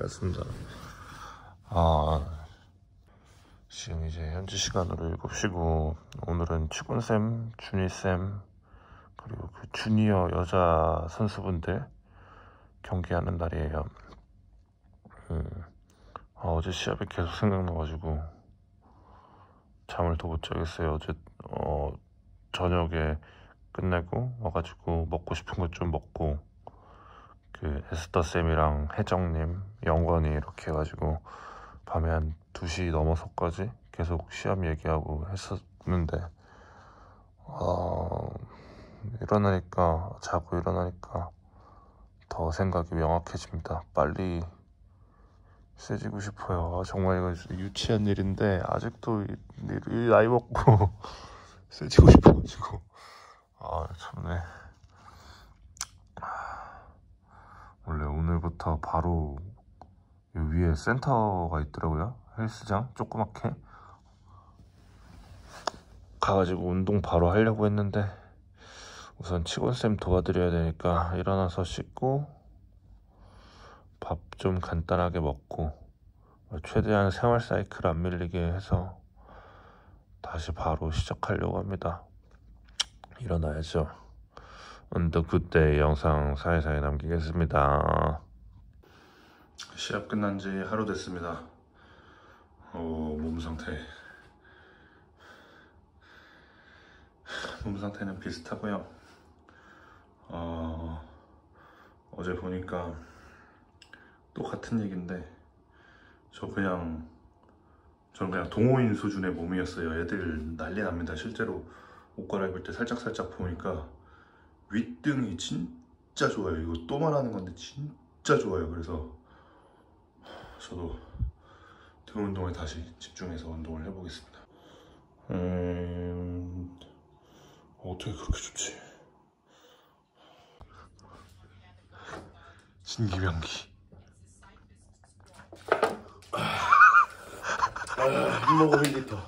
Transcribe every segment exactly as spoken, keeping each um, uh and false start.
알겠습니다. 아, 지금 이제 현지 시간으로 일곱 시고 오늘은 치곤쌤, 준희쌤 그리고 그 주니어 여자 선수분들 경기하는 날이에요. 음, 아, 어제 시합이 계속 생각나가지고 잠을 더 못 자겠어요. 어제 어, 저녁에 끝내고 와가지고 먹고 싶은 것 좀 먹고 그 에스더쌤이랑 혜정님, 영건이 이렇게 해가지고 밤에 한 두 시 넘어서까지 계속 시합 얘기하고 했었는데 어, 일어나니까 자고 일어나니까 더 생각이 명확해집니다. 빨리 세지고 싶어요. 아, 정말 이거 유치한 일인데 아직도 이, 이, 이 나이 먹고 세지고 싶어가지고 아 참네. 원래 오늘부터 바로 위에 센터가 있더라고요. 헬스장 조그맣게 가가지고 운동 바로 하려고 했는데 우선 치곤쌤 도와드려야 되니까 일어나서 씻고 밥 좀 간단하게 먹고 최대한 생활 사이클 안 밀리게 해서 다시 바로 시작하려고 합니다. 일어나야죠. 언더 굿데이 영상 사이사이 남기겠습니다. 시합 끝난 지 하루 됐습니다. 어, 몸 상태 몸 상태는 비슷하고요. 어, 어제 보니까 똑같은 얘기인데 저 그냥 저는 그냥 동호인 수준의 몸이었어요. 애들 난리 납니다. 실제로 옷 갈아입을 때 살짝살짝 보니까 윗등이 진짜 좋아요. 이거 또 말하는 건데 진짜 좋아요. 그래서 저도 등 운동에 다시 집중해서 운동을 해보겠습니다. 음... 어떻게 그렇게 좋지? 진기명기. 햄버거 일 리터.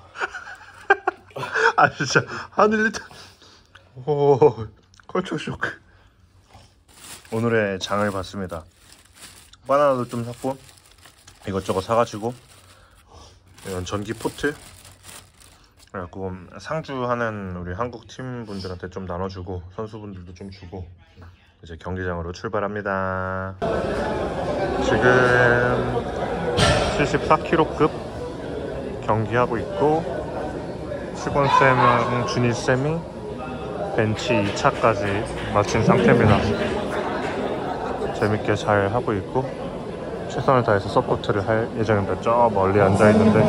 아 진짜 한 일 리터. 오, 컬처 쇼크. 오늘의 장을 봤습니다. 바나나도 좀 샀고 이것저것 사가지고 이건 전기 포트 그래갖고 상주하는 우리 한국 팀 분들한테 좀 나눠주고 선수분들도 좀 주고 이제 경기장으로 출발합니다. 지금 칠십사 킬로급 경기하고 있고 치곤쌤이랑 준희쌤이 벤치 이 차까지 마친 상태입니다. 재밌게 잘 하고 있고 최선을 다해서 서포트를 할 예정입니다. 저 멀리 앉아있는데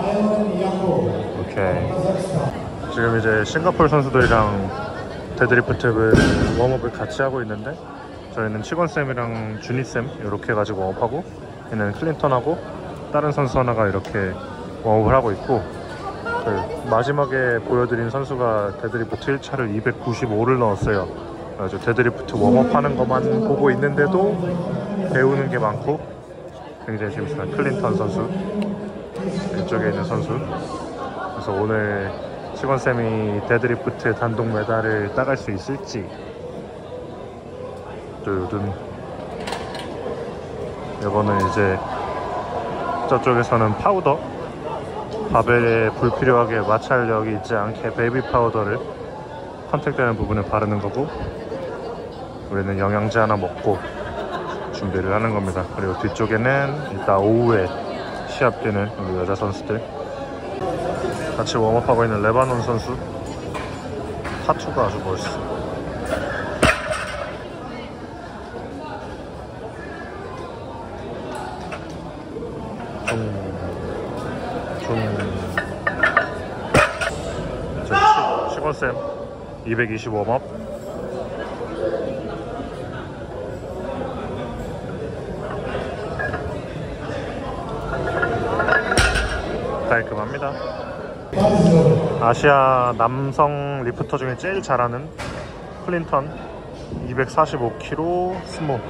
오케이. 지금 이제 싱가포르 선수들이랑 데드리프트를 웜업을 같이 하고 있는데 저희는 치곤쌤이랑 준희쌤 이렇게 해가지고 웜업하고 얘는 클린턴하고 다른 선수 하나가 이렇게 웜업을 하고 있고 그 마지막에 보여드린 선수가 데드리프트 일 차를 이백구십오를 넣었어요. 그래서 데드리프트 웜업 하는 것만 보고 있는데도 배우는 게 많고 굉장히 재밌어요. 클린턴 선수 이쪽에 있는 선수. 그래서 오늘 치곤쌤이 데드리프트 단독 메달을 따갈 수 있을지 뚜둔. 이거는 이제 저쪽에서는 파우더 바벨에 불필요하게 마찰력이 있지 않게 베이비 파우더를 컨택되는 부분에 바르는 거고 우리는 영양제 하나 먹고 준비를 하는 겁니다. 그리고 뒤쪽에는 이따 오후에 시합 뛰는 우리 여자 선수들 같이 웜업하고 있는 레바논 선수 타투가 아주 멋있어. 치곤쌤 이백이십 웜업 깔끔합니다. 아시아 남성 리프터 중에 제일 잘하는 클린턴 이백사십오 킬로그램 스모.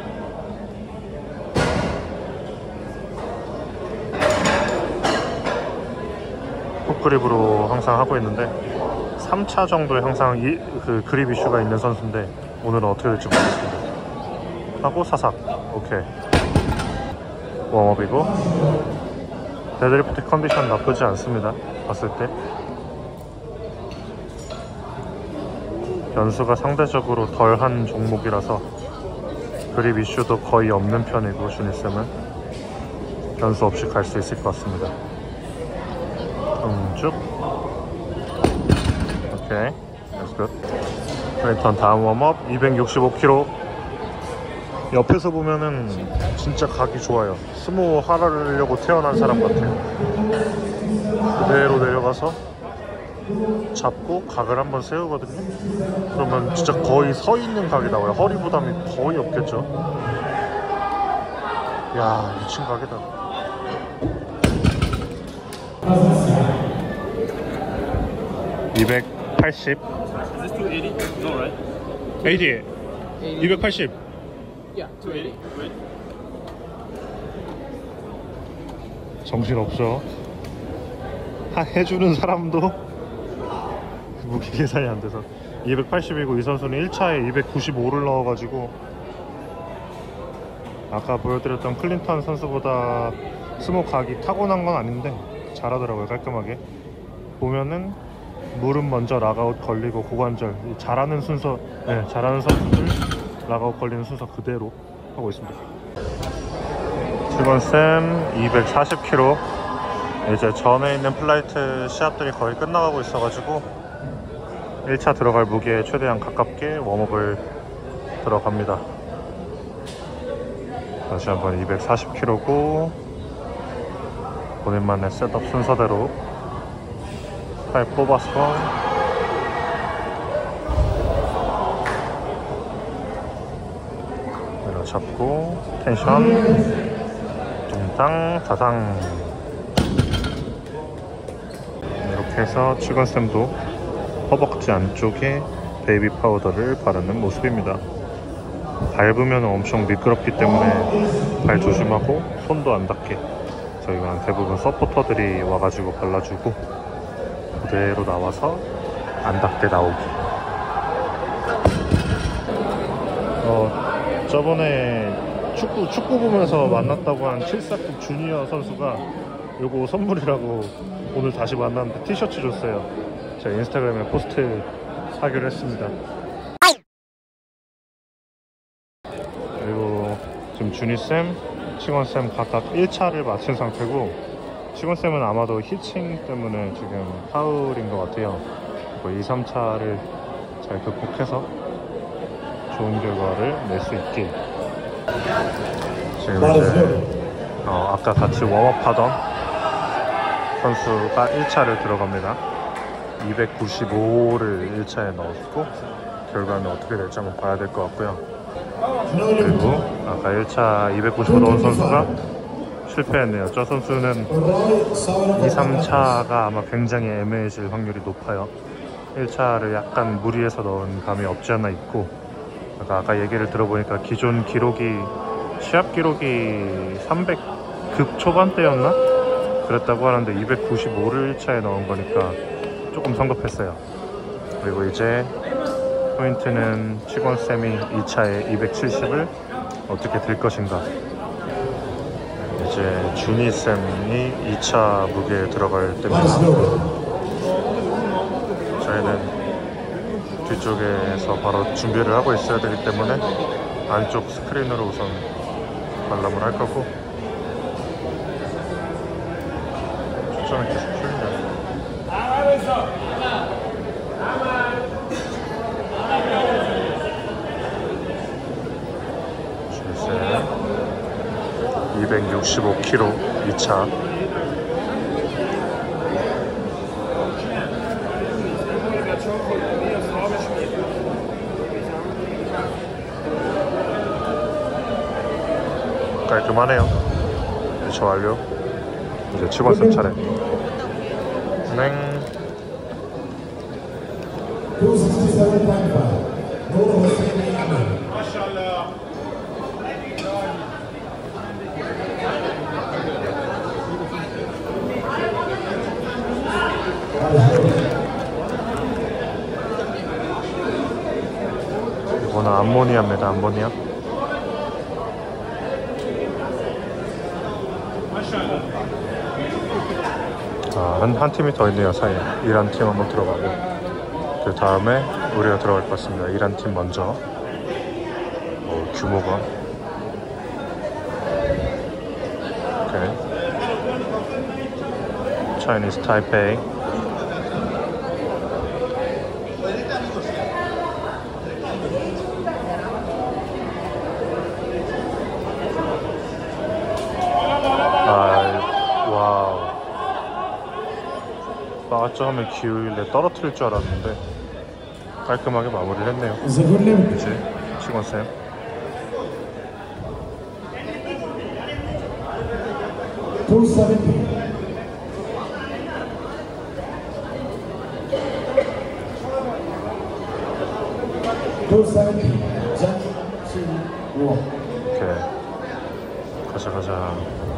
훅그립으로 항상 하고 있는데 삼 차 정도에 항상 이, 그 그립 이슈가 있는 선수인데 오늘은 어떻게 될지 모르겠습니다. 하고 사삭. 오케이. 웜업이고 데드리프트 컨디션 나쁘지 않습니다. 봤을 때 변수가 상대적으로 덜한 종목이라서 그립 이슈도 거의 없는 편이고 주니쌤은 변수 없이 갈 수 있을 것 같습니다. 쭉 오케이, that's good. 일단 다음 웜업 이백육십오 킬로그램. 옆에서 보면은 진짜 각이 좋아요. 스모 하려고 태어난 사람 같아요. 그대로 내려가서 잡고 각을 한번 세우거든요. 그러면 진짜 거의 서 있는 각이 나와요. 허리 부담이 거의 없겠죠. 야, 미친 각이다. 이백팔십. Is this two eighty? No, right? 에이티. 이백팔십. Yeah, two eighty. Right? 정신없어. 하, 해주는 사람도 무게 계산이 안 돼서. 이백팔십이고 이 선수는 일 차에 이백구십오를 넣어가지고 아까 보여드렸던 클린턴 선수보다 스모 각이 타고난 건 아닌데 잘하더라고요. 깔끔하게 보면은 무릎 먼저 락아웃 걸리고 고관절, 잘하는 순서, 네, 잘하는 선수들 락아웃 걸리는 순서 그대로 하고 있습니다. 직원쌤 이백사십 킬로그램. 이제 전에 있는 플라이트 시합들이 거의 끝나가고 있어가지고 일 차 들어갈 무게에 최대한 가깝게 웜업을 들어갑니다. 다시 한번 이백사십 킬로그램고 본인만의 셋업 순서대로 팔 뽑아서 내려잡고 텐션 둥당 다당. 이렇게 해서 치건쌤도 허벅지 안쪽에 베이비 파우더를 바르는 모습입니다. 밟으면 엄청 미끄럽기 때문에 발 조심하고 손도 안 닿게 저희가 대부분 서포터들이 와가지고 발라주고 그대로 나와서 안 닿게 나오기. 어, 저번에 축구, 축구 보면서 만났다고 한 칠사급 주니어 선수가 요거 선물이라고 오늘 다시 만났는데 티셔츠 줬어요. 제가 인스타그램에 포스트 하기로 했습니다. 그리고 지금 주니쌤, 치건쌤 각각 일 차를 마친 상태고 치건쌤은 아마도 히칭 때문에 지금 파울인 것 같아요. 그리고 이, 삼 차를 잘 극복해서 좋은 결과를 낼 수 있게. 지금 이제 어, 아까 같이 웜업하던 선수가 일 차를 들어갑니다. 이백구십오를 일 차에 넣었고 결과는 어떻게 될지 한번 봐야 될 것 같고요. 그리고 아까 일 차 이백구십오 넣은 선수가 실패했네요. 저 선수는 이, 삼 차가 아마 굉장히 애매해질 확률이 높아요. 일 차를 약간 무리해서 넣은 감이 없지 않아 있고 아까, 아까 얘기를 들어보니까 기존 기록이 시합 기록이 삼백 급 초반대였나? 그랬다고 하는데 이백구십오를 일 차에 넣은 거니까 조금 성급했어요. 그리고 이제 포인트는 치곤쌤이 이 차에 이백칠십을 어떻게 들 것인가. 이제 주니쌤이 이 차 무게에 들어갈 때입니다. 저희는 뒤쪽에서 바로 준비를 하고 있어야 되기 때문에 안쪽 스크린으로 우선 관람을 할 거고 초점이 계속 풀리네요. 이백육십오 킬로그램 이 차. 깔끔하네요. 일 차 완료. 이제 치곤쌤 차례. 네. 이거는 암모니아입니다. 암모니아. 한, 한 팀이 더 있네요 사이에. 이란 팀 한번 들어가고 그 다음에 우리가 들어갈 것 같습니다. 이란 팀 먼저. 어, 규모가 오케이. Chinese Taipei. 나갔죠 하면 기울길래 떨어뜨릴 줄 알았는데 깔끔하게 마무리를 했네요. 이제 치곤쌤. 오케이. 가자 가자.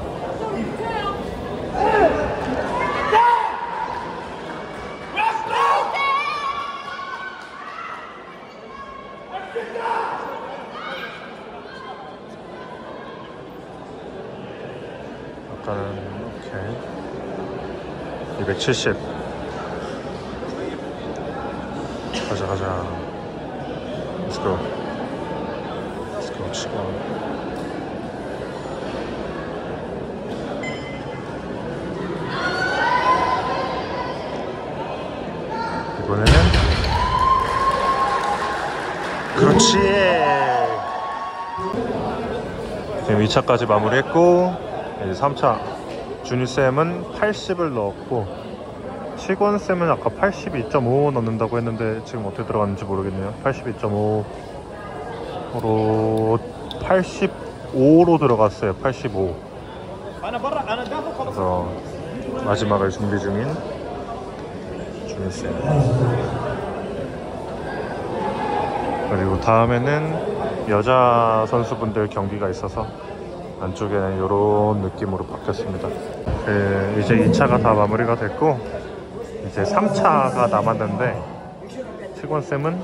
아까는 오케이. 이백칠십. 가자 가자. Let's go. Let's go 치고. 이번에는 그렇지. 지금 이 차까지 마무리했고 이제 삼 차 준이쌤은 팔십을 넣었고 시권쌤은 아까 팔십이 점 오 넣는다고 했는데 지금 어떻게 들어갔는지 모르겠네요. 팔십이 점 오로 팔십오로 들어갔어요. 팔십오. 그래서 마지막을 준비 중인 준이쌤. 그리고 다음에는 여자 선수분들 경기가 있어서 안쪽에는 이런 느낌으로 바뀌었습니다. 그 이제 이 차가 다 마무리가 됐고 이제 삼 차가 남았는데 시권쌤은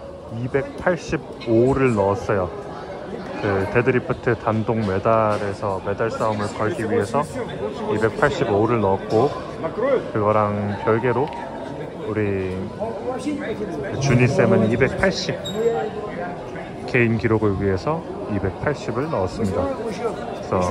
이백팔십오를 넣었어요. 그 데드리프트 단독 메달에서 메달 싸움을 걸기 위해서 이백팔십오를 넣었고 그거랑 별개로 우리 준이쌤은 이백팔십 개인 기록을 위해서 이백팔십을 넣었습니다. 그래서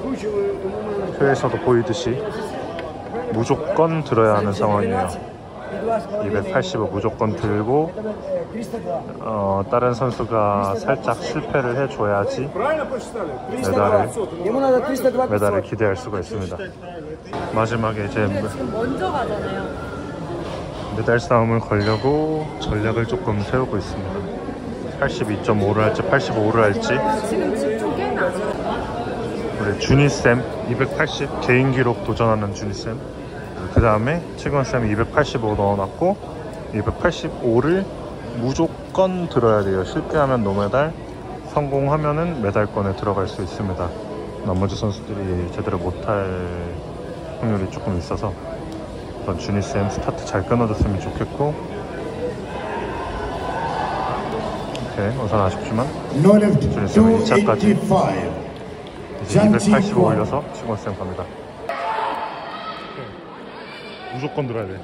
표에서도 보이듯이 무조건 들어야 하는 상황이에요. 이백팔십을 무조건 들고 어, 다른 선수가 살짝 실패를 해줘야지 메달을, 메달을 기대할 수가 있습니다. 마지막에 이제 지금 먼저 가잖아요. 메달 싸움을 걸려고 전략을 조금 세우고 있습니다. 팔십이 점 오를 할지 팔십오를 할지. 지금 집중 게임 안 해요. 우리 준이쌤 이백팔십 개인 기록 도전하는 준이쌤. 그 다음에 치건쌤 이백팔십오 넣어놨고 이백팔십오를 무조건 들어야 돼요. 실패하면 노메달, 성공하면은 메달권에 들어갈 수 있습니다. 나머지 선수들이 제대로 못할 확률이 조금 있어서 우선 준이쌤 스타트 잘 끊어줬으면 좋겠고. 오케이, 우선 아쉽지만 준이쌤은 이 차까지 이제 이백팔십오 올려서 치곤쌤 갑니다. 무조건 들어야 돼.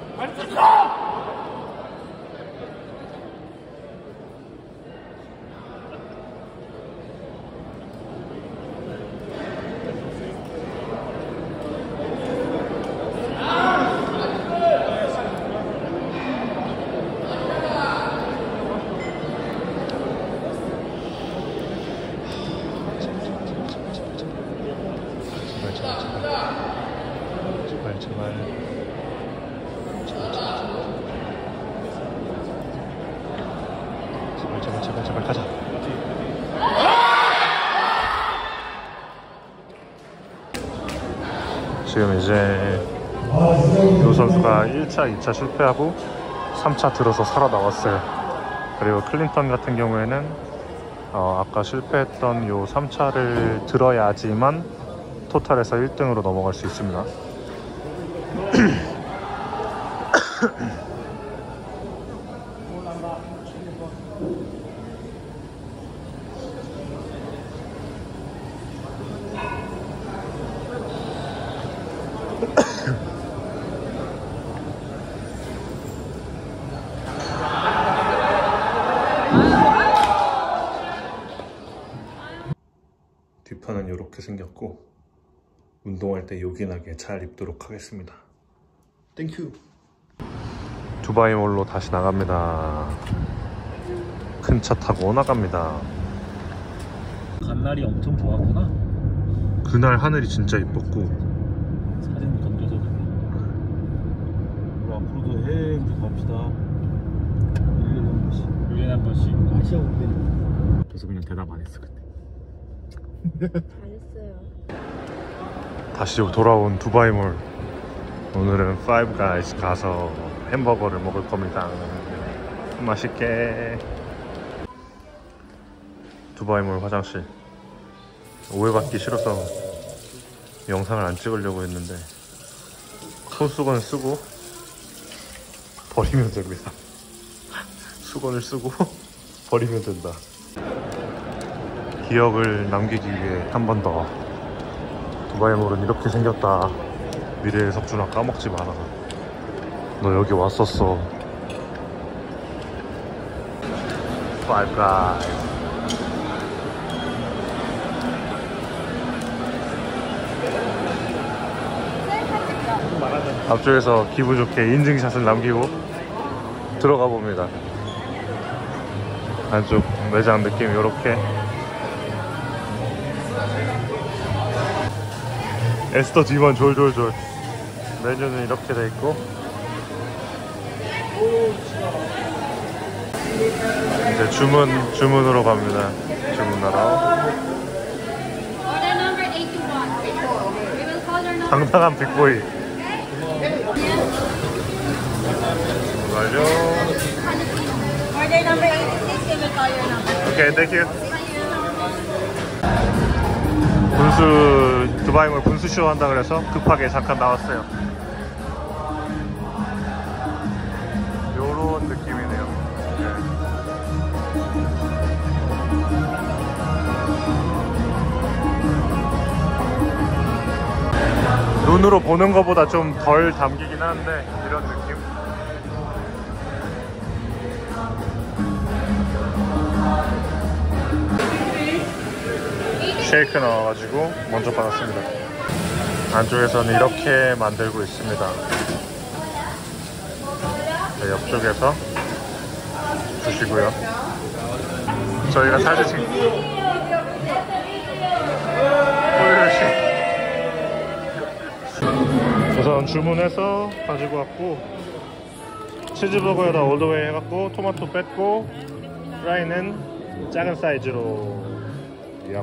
제발 제발 제발 제발 제발 제발 가자. 지금 이제 이 선수가 일 차, 이 차 실패하고 삼 차 들어서 살아나왔어요. 그리고 클린턴 같은 경우에는 어, 아까 실패했던 요 삼 차를 들어야지만 토탈에서 일 등으로 넘어갈 수 있습니다. 아우터는 이렇게 생겼고 운동할 때 요긴하게 잘 입도록 하겠습니다. 땡큐. 두바이몰로 다시 나갑니다. 큰 차 타고 나갑니다. 간날이 엄청 좋았구나. 그날 하늘이 진짜 이뻤고 사진 던져서 우리 앞으로도 해외 좀 갑시다. 일 년에 한 번씩. 일 년에 한 번씩. 아시아 오pen. 그래서 그냥 대답 안 했어 그때. 잘했어요. 다시 돌아온 두바이몰. 오늘은 파이브 가이즈 가서 햄버거를 먹을 겁니다. 맛있게. 두바이몰 화장실. 오해받기 싫어서 영상을 안 찍으려고 했는데 손수건 쓰고 버리면 됩니다. 수건을 쓰고 버리면 된다. 기억을 남기기 위해 한 번 더. 두바이몰은 이렇게 생겼다. 미래의 석준아 까먹지 마라. 너 여기 왔었어. 파이브 가이즈. 앞쪽에서 기분 좋게 인증샷을 남기고 들어가 봅니다. 안쪽 매장 느낌 요렇게. 에스더 뒤만 졸졸졸. 메뉴는 이렇게 돼 있고 이제 주문 주문으로 갑니다. 주문하러. Order number eighty-one. We will call your number. 당당한 빅보이. 완료. Order number eighty-six. We will call your number. 오케이, 땡큐. 분수 두바이몰 분수쇼 한다 그래서 급하게 잠깐 나왔어요. 요런 느낌이네요. 눈으로 보는 것보다 좀 덜 담기긴 한데 이런 느낌. 쉐이크 넣어가지고 먼저 받았습니다. 안쪽에서는 이렇게 만들고 있습니다. 네, 옆쪽에서 주시고요. 저희가 사진 찍 우선 주문해서 가지고 왔고 치즈버거에다 올드웨이 해갖고 토마토 뺐고 프라이는 작은 사이즈로 약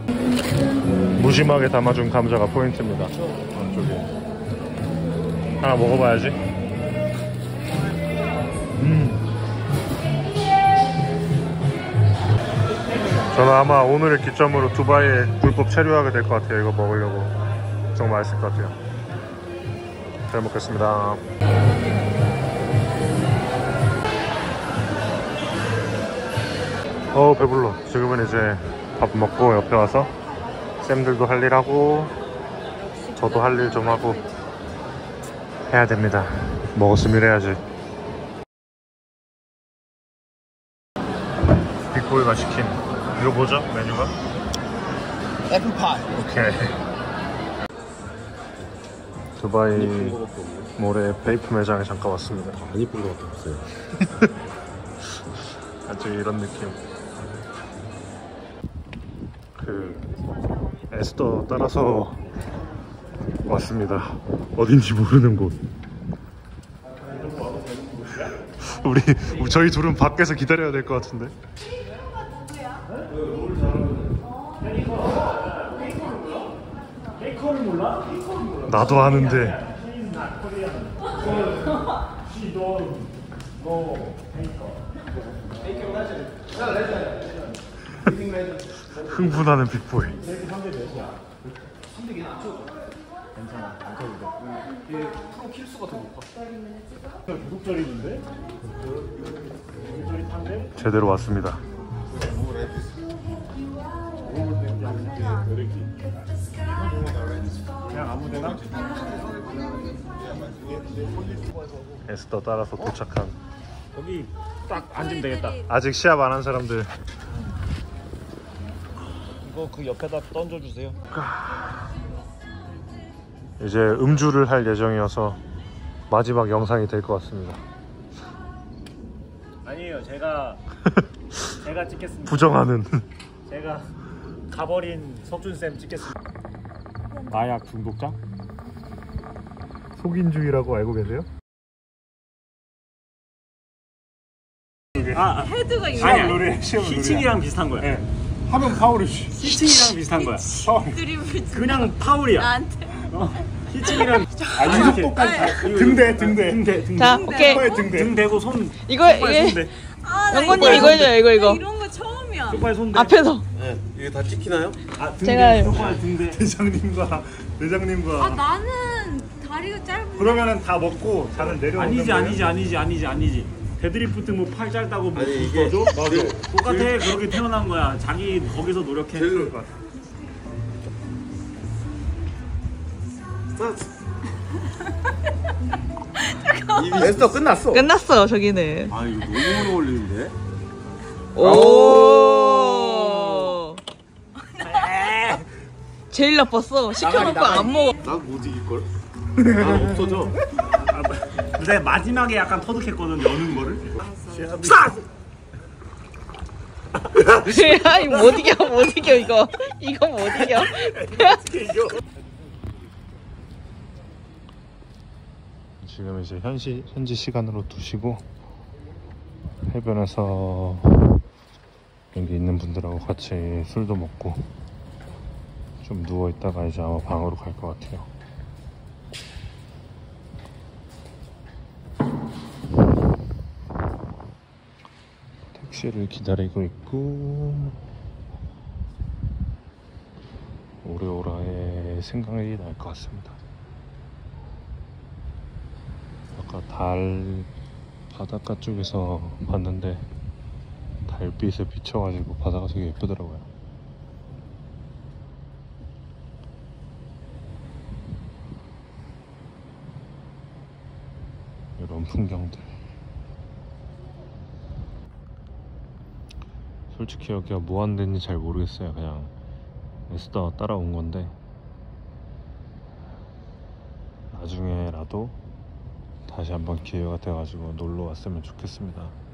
무심하게 담아준 감자가 포인트입니다. 안쪽에 하나 먹어봐야지. 음. 저는 아마 오늘을 기점으로 두바이에 불법 체류하게 될 것 같아요. 이거 먹으려고. 정말 맛있을 것 같아요. 잘 먹겠습니다. 어우 배불러. 지금은 이제 밥 먹고 옆에 와서 쌤들도 할 일 하고 저도 할 일 좀 하고 해야 됩니다. 먹었으면 일해야지. 빅보이가 시킨 이거 뭐죠? 메뉴가? 애플파이. 오케이. 두바이 몰의 베이프 매장에 잠깐 왔습니다. 안 이쁜 것 같아 없어요. 아주 이런 느낌. 그 에스더 따라서 왔습니다. 어딘지 모르는 곳. 우리 저희 둘은 밖에서 기다려야 될 것 같은데. 나도 아는데. 흥분하는 빅보이. 제대로 왔습니다. 그냥 아무데나? 에스더 따라서 도착한. 여기 딱 앉으면 되겠다. 아직 시합 안 한 사람들. 그거 그 옆에다 던져주세요. 이제 음주를 할 예정이어서 마지막 영상이 될 것 같습니다. 아니에요. 제가 제가 찍겠습니다. 부정하는 제가 가버린 석준 쌤 찍겠습니다. 마약 중독자? 속인주의라고 알고 계세요? 아, 헤드가 이거 아니야. 노래 시험 노래. 히칭이랑 비슷한 거야. 네. 하면 파울이지. 히칭이랑 비슷한 거야. 드리블 그냥 파울이야. 나한테 어, 히칭이랑 아니 이렇게. 똑같이 등대 등대 등대 등대. 자, 오케이. 소파에 등대. 등 대고 손. 이거 손발 이게 손대. 아, 나 영건님 이거 해줘요. 이거 이거. 이런 거 처음이야. 손발 손대. 앞에서 네, 이게 다 찍히나요? 아, 등대. 제가- 손발 등대. 대장님과 대장님과 아 나는 다리가 짧은. 그러면은 다 먹고 잔을 내려오는 아니지 거예요? 아니지 아니지 아니지 아니지. 데드리프트 뭐 팔 짧다고 뭐 아니, 이게- 줘? 맞아. 똑같아. 그렇게 태어난 거야. 자기 거기서 노력해. 제일- 입이 됐어 끝났어. 끝났어. 저기는. 아 이거 너무 오래 걸리는데? 오. 제일 나빴어. 시켜놓고 안 먹어. 난 못 이길걸? 난 없어져. 아, 근데 마지막에 약간 터득했거든. 여는 거를. 야, 이거 못 이겨, 못 이겨 이거. 이거 못 이겨. 지금 이제 현시 현지 시간으로 두 시고 해변에서 여기 있는 분들하고 같이 술도 먹고 좀 누워 있다가 이제 아마 방으로 갈 것 같아요. 택시를 기다리고 있고 오래오라의 생각이 날 것 같습니다. 아까 달 바닷가 쪽에서 봤는데 달빛에 비춰가지고 바다가 되게 예쁘더라고요. 이런 풍경들. 솔직히 여기가 뭐 하는 데인지 잘 모르겠어요. 그냥 애쓰다 따라온 건데 나중에라도 다시 한번 기회가 돼가지고 놀러 왔으면 좋겠습니다.